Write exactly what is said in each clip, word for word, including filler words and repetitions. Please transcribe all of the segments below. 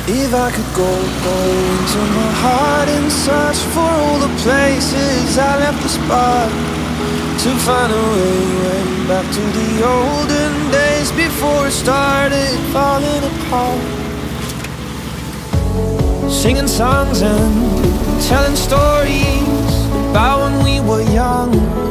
If I could go, go into my heart and search for all the places I left the spark, to find a way, way back to the olden days before it started falling apart. Singing songs and telling stories about when we were young,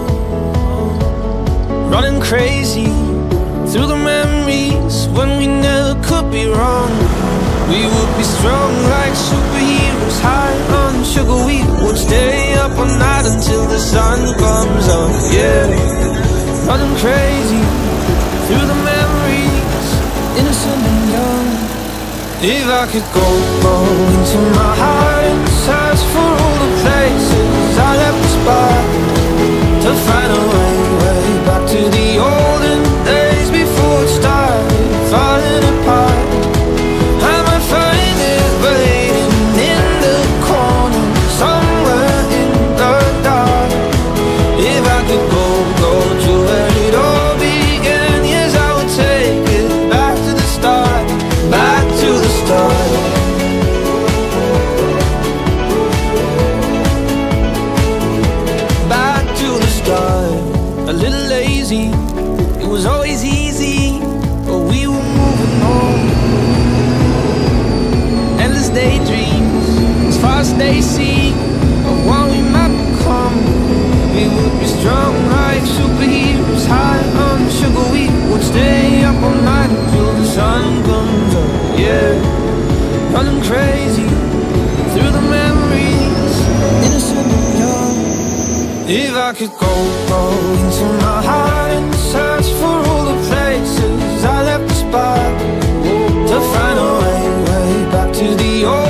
running crazy through the memories when we never could be wrong. We would be strong like superheroes, high on sugar. We would stay up all night until the sun comes up, yeah. Running crazy through the memories, innocent and young. If I could go, go into my heart and search for all the places I left the spark, to find a way, way back to the olden days before it started falling apart. I might find it waiting in the corner, somewhere in the dark. If I could go, go to where it all began, yes, I would take it back to the start, back to the start. Back to the start. A little lazy, it was always easy, but we were moving on. Endless daydreams, as far as they see of what we might become. We would be strong like superheroes, high on sugar. We would stay up all night until the sun comes up, yeah. Running crazy through the memories, innocent and young. If I could go, go into my heart and search for all the places I left the spark, to find a way, way back to the old